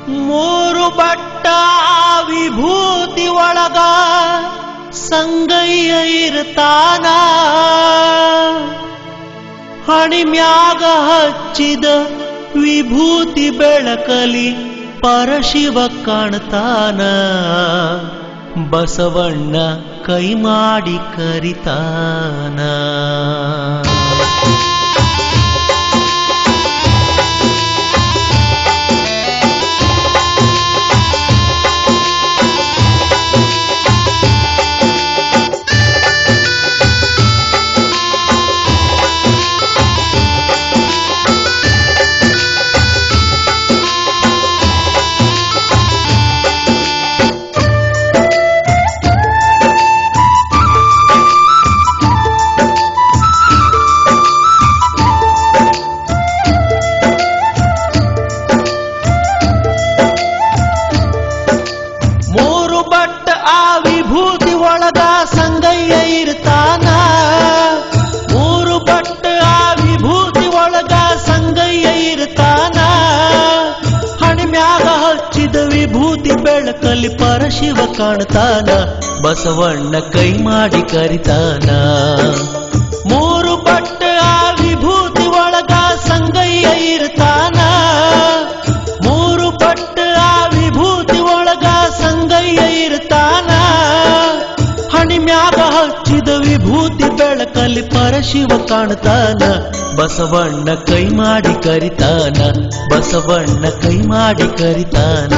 ಮೂರು ಬಟ್ಟ ವಿಭೂತಿ ಒಳಗ ಸಂಗಯ್ಯ ಇರ್ತಾನ, ಹಣಿಮ್ಯಾಗ ಹಚ್ಚಿದ ವಿಭೂತಿ ಬೆಳಕಲಿ ಪರಶಿವ ಕಾಣ್ತಾನ. ಬಸವಣ್ಣ ಕೈ ಮಾಡಿ ಕರಿತಾನ. ವಿಭೂತಿ ಬೆಳಕಲ್ಲಿ ಪರಶಿವ ಕಾಣ್ತಾನ. ಬಸವಣ್ಣ ಕೈ ಮಾಡಿ ಕರಿತಾನ. ಮೂರು ಬಟ್ಟ ಆ ವಿಭೂತಿ ಒಳಗ ಸಂಗಯ್ಯ ಇರ್ತಾನ. ಮೂರು ಬಟ್ಟ ಆ ವಿಭೂತಿ ಒಳಗ ಸಂಗಯ್ಯ ಇರ್ತಾನ. ಹಣಿಮ್ಯಾಗ ಹಚ್ಚಿದ ವಿಭೂತಿ ಬೆಳಕಲ್ಲಿ ಪರಶಿವ ಕಾಣ್ತಾನ. ಬಸವಣ್ಣ ಕೈ ಮಾಡಿ ಕರಿತಾನ. ಬಸವಣ್ಣ ಕೈ ಮಾಡಿ ಕರಿತಾನ.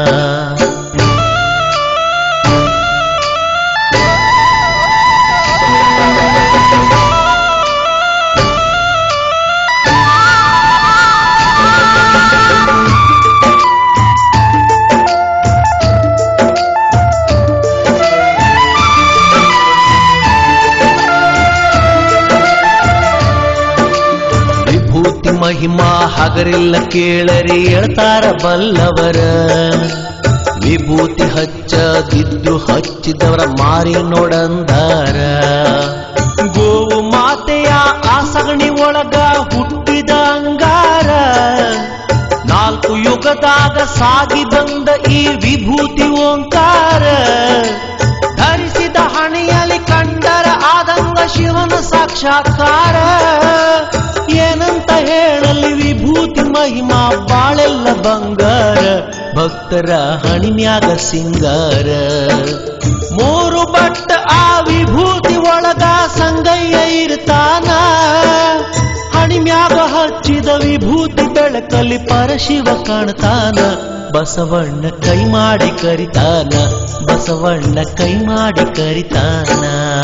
ಮಹಿಮಾ ಹಗರಿಲ್ಲ ಕೇಳರಿ ಹೇಳ್ತಾರ ಬಲ್ಲವರ. ವಿಭೂತಿ ಹಚ್ಚದಿದ್ರು ಹಚ್ಚಿದವರ ಮಾರಿ ನೋಡಂದಾರ. ಗೋವು ಮಾತೆಯ ಆ ಸಗಣಿ ಒಳಗ ಹುಟ್ಟಿದ ಅಂಗಾರ. ನಾಲ್ಕು ಯುಗದಾಗ ಸಾಗಿ ಬಂದ ಈ ವಿಭೂತಿ ಓಂಕಾರ. ಧರಿಸಿದ ಹಣೆಯಲ್ಲಿ ಕಂಡರ ಆದಂಗ ಶಿವನ ಸಾಕ್ಷಾತ್ಕಾರ. ಏನಂತ ಹೇಳಲಿ ವಿಭೂತಿ ಮಹಿಮಾ ಬಾಳೆಲ್ಲ ಬಂಗಾರ. ಭಕ್ತರ ಹಣಿಮ್ಯಾಗ ಸಿಂಗಾರ. ಮೂರು ಬಟ್ಟ ಆ ವಿಭೂತಿ ಒಳಗ ಸಂಗಯ್ಯ ಇರ್ತಾನ. ಹಣಿಮ್ಯಾಗ ಹಚ್ಚಿದ ವಿಭೂತಿ ಬೆಳಕಲ್ಲಿ ಪರಶಿವ ಕಾಣ್ತಾನ. ಬಸವಣ್ಣ ಕೈ ಮಾಡಿ ಕರಿತಾನ. ಬಸವಣ್ಣ ಕೈ ಮಾಡಿ ಕರಿತಾನ.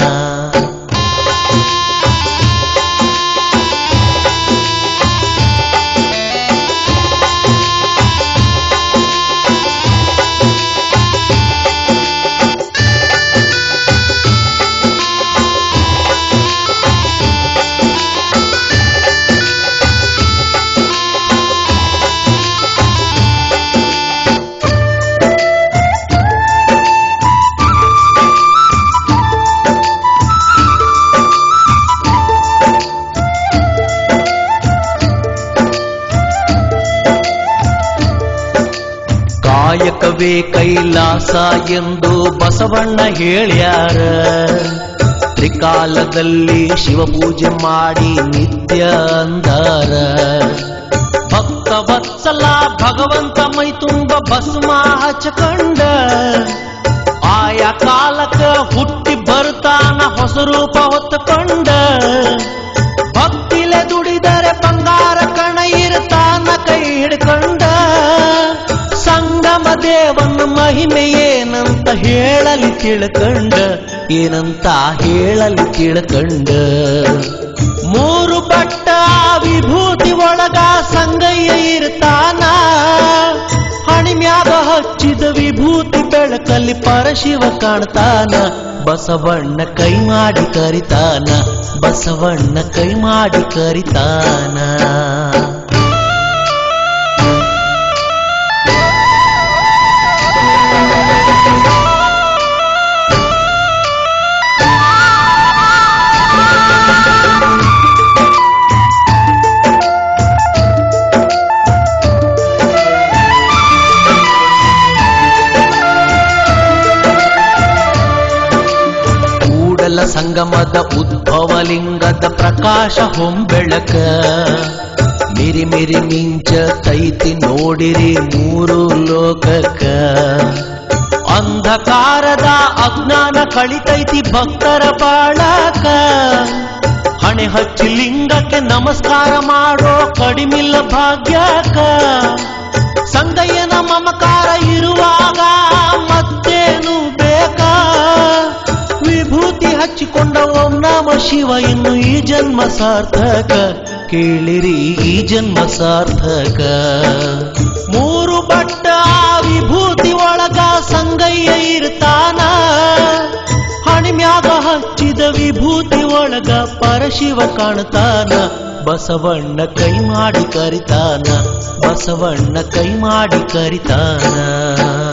ಕಾಯಕವೇ ಕೈಲಾಸ ಎಂದು ಬಸವಣ್ಣ ಹೇಳ್ಯಾರ. ತ್ರಿಕಾಲದಲ್ಲಿ ಶಿವಪೂಜೆ ಮಾಡಿ ನಿತ್ಯ ಅಂದಾರ. ಭಕ್ತ ವತ್ಸಲ ಭಗವಂತ ಮೈ ತುಂಬ ಭಸ್ಮ ಹಚ್ಚಕೊಂಡ. ಆಯಾ ಕಾಲಕ್ಕ ಹುಟ್ಟಿ ಬರ್ತಾನ ಹೊಸ ರೂಪ ಹೊತ್ತುಕೊಂಡ. ಭಕ್ತಿಲೆ ದುಡಿದರೆ ಬಂಗಾರ ಕಣ ಇರ್ತಾನ ಕೈ ಹಿಡ್ಕೊಂಡ. ಸಂಗಮ ದೇವನ ಮಹಿಮೆ ಏನಂತ ಹೇಳಲಿ ತಿಳ್ಕಂಡ. ಏನಂತ ಹೇಳಲಿ ತಿಳ್ಕಂಡ. ಮೂರು ಬಟ್ಟ ವಿಭೂತಿ ಒಳಗ ಸಂಗಯ್ಯ ಇರ್ತಾನ. ಹಣಿಮ್ಯಾಗ ಹಚ್ಚಿದ ವಿಭೂತಿ ಬೆಳಕಲ್ಲಿ ಪರಶಿವ ಕಾಣ್ತಾನ. ಬಸವಣ್ಣ ಕೈ ಮಾಡಿ ಕರಿತಾನ. ಬಸವಣ್ಣ ಕೈ ಮಾಡಿ ಕರಿತಾನ. ಸಂಗಮದ ಉದ್ಭವಲಿಂಗದ ಪ್ರಕಾಶ ಹೊಂಬೆಳಕ ಮಿರಿ ಮಿರಿ ಮಿಂಚ ತೈತಿ ನೋಡಿರಿ ಮೂರು ಲೋಕಕ್ಕ ಅಂಧಕಾರದ ಅಜ್ಞಾನ ಕಳಿತೈತಿ ಭಕ್ತರ ಬಾಳಕ ಹಣೆ ಹಚ್ಚಿ ಲಿಂಗಕ್ಕೆ ನಮಸ್ಕಾರ ಮಾಡೋ ಕಡಿಮಿಲ್ಲ ಭಾಗ್ಯಕ ಸಂಗಯ್ಯನ ಮಮಕಾರ ಇರುವಾಗ ಮತ್ತೇನು ಬೇಕಾ ವಿಭೂತಿ ಹಚ್ಚಿಕೊಂಡ ಓಂ ನಮ ಶಿವ ಇನ್ನು ಈ ಜನ್ಮ ಸಾರ್ಥಕ ಕೇಳಿರಿ ಈ ಜನ್ಮ ಸಾರ್ಥಕ ಮೂರು ಬಟ್ಟ ವಿಭೂತಿ ಒಳಗ ಸಂಗಯ್ಯ ಇರ್ತಾನ ಹಣಿಮ್ಯಾಗ ಹಚ್ಚಿದ ವಿಭೂತಿ ಒಳಗ ಪರಶಿವ ಕಾಣ್ತಾನ ಬಸವಣ್ಣ ಕೈ ಮಾಡಿ ಕರಿತಾನ ಬಸವಣ್ಣ ಕೈ ಮಾಡಿ ಕರಿತಾನ